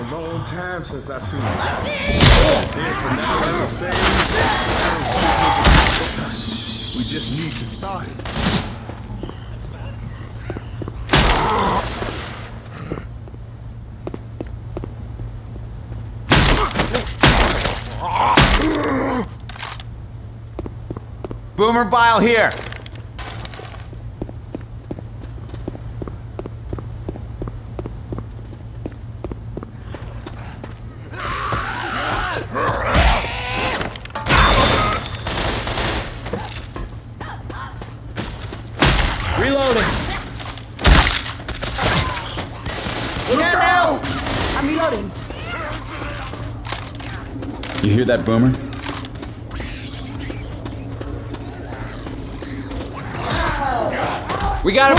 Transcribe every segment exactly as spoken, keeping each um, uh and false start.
long time since I seen it. Then for now, it's the same. We just need to start it. Boomer Bile here. Reloading. Look out! I'm reloading. You hear that, Boomer? We got him!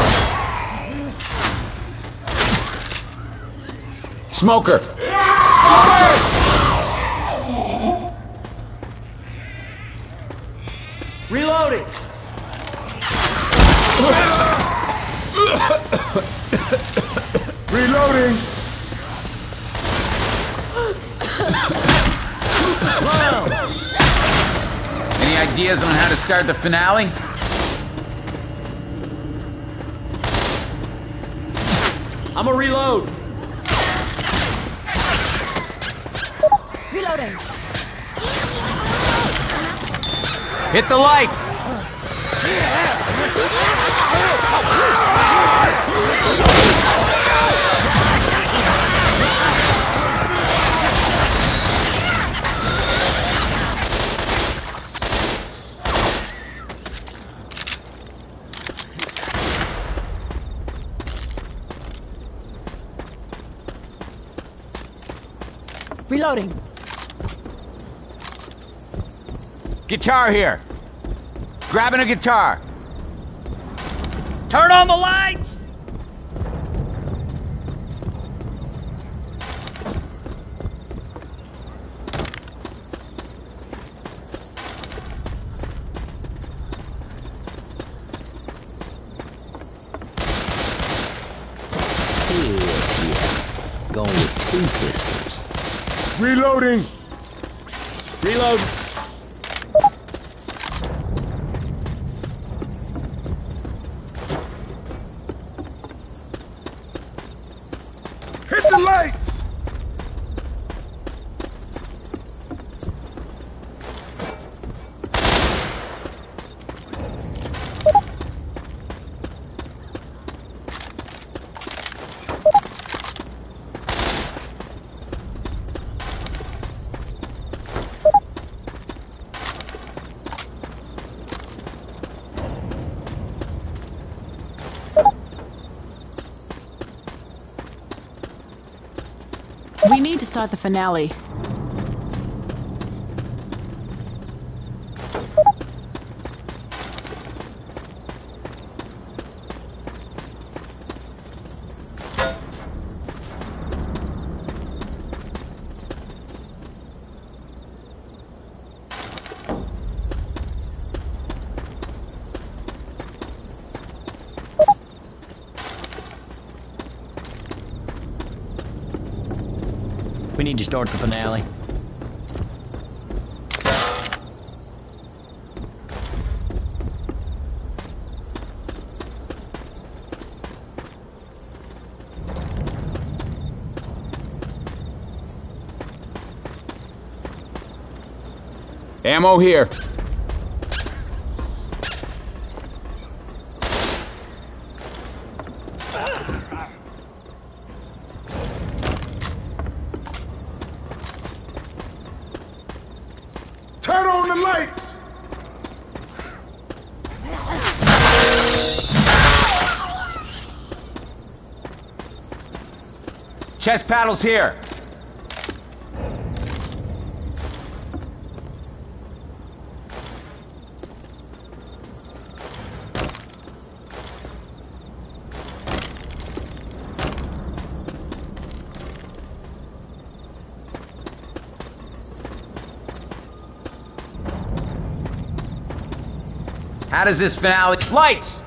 Smoker! Reloading! Reloading! Any ideas on how to start the finale? I'm a reload. Reloading. Hit the lights! Reloading. Guitar here. Grabbing a guitar. Turn on the lights! Yeah, going with two pistols. Reloading! Reload. Hit the lights! We need to start the finale. We need to start the finale. Ammo here. Turn on the lights! Chest paddles here. How does this finale... Lights!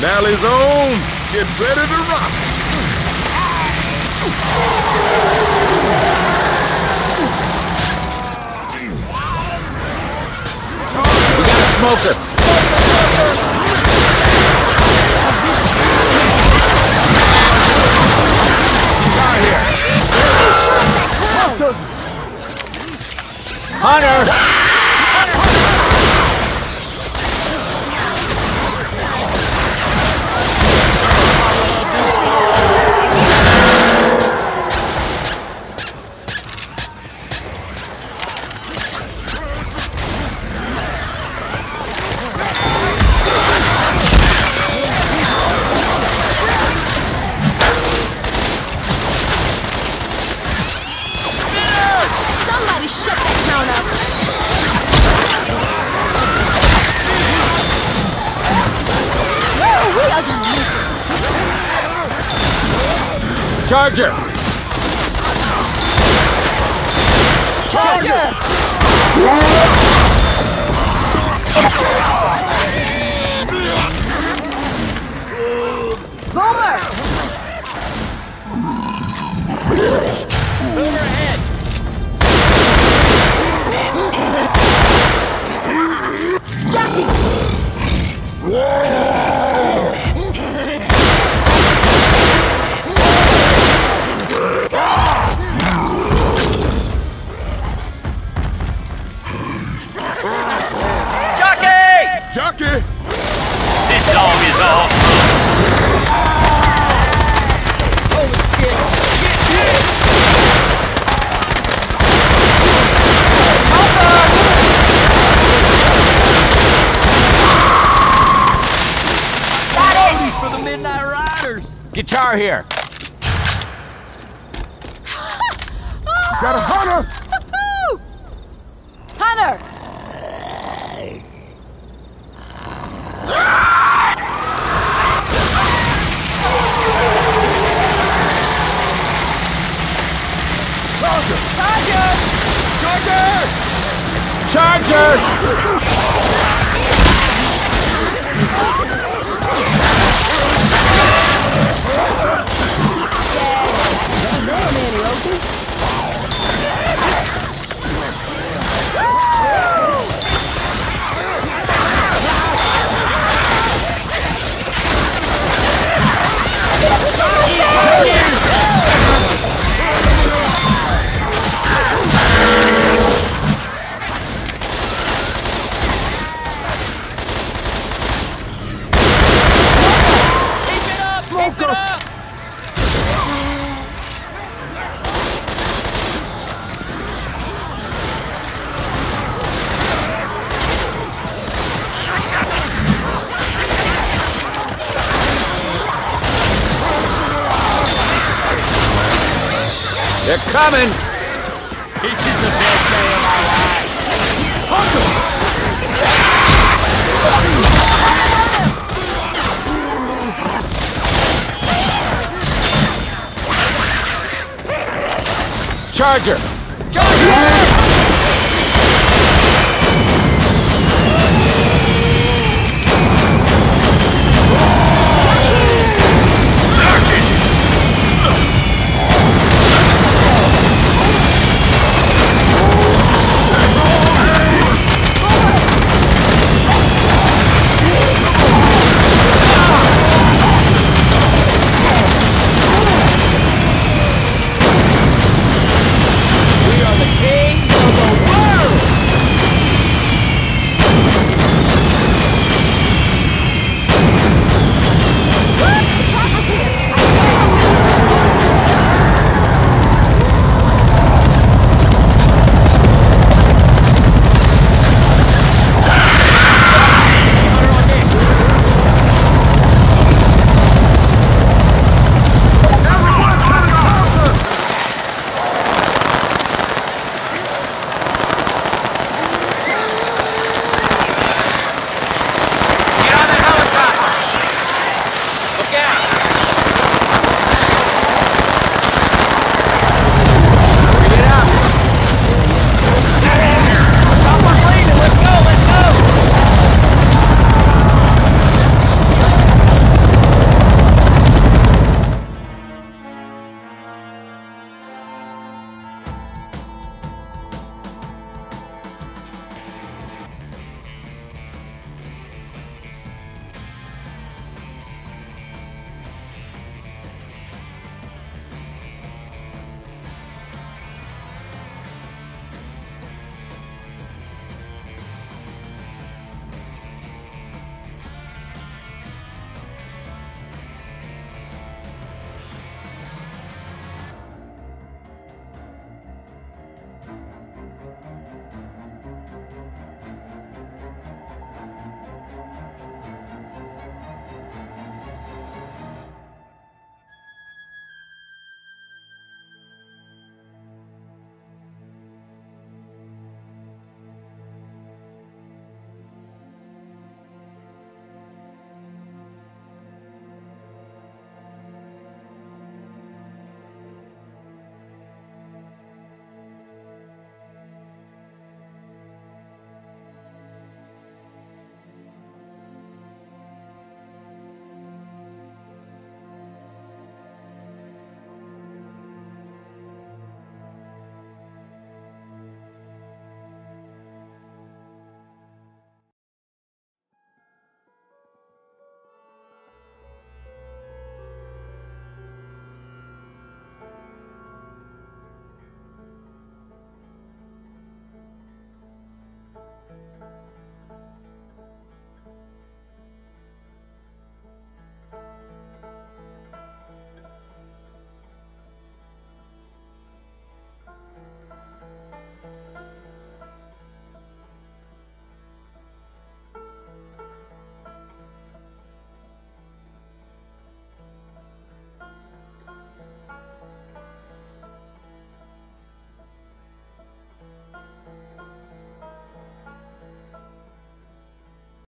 Finale's on. Get ready to rock. We got a smoker. Guitar here. Hunter! Somebody shut that town up! Woo, we are gonna miss it. Charger! Charger! Boomer! Boomer ahead. Jackie! Jockey! Jockey! This song is off. Holy shit. Shit, shit. For the Midnight Riders. Guitar here. Got a hunter! Hunter! Charger! They're coming! This is the best day of my life. Charger! Charger! We are the kings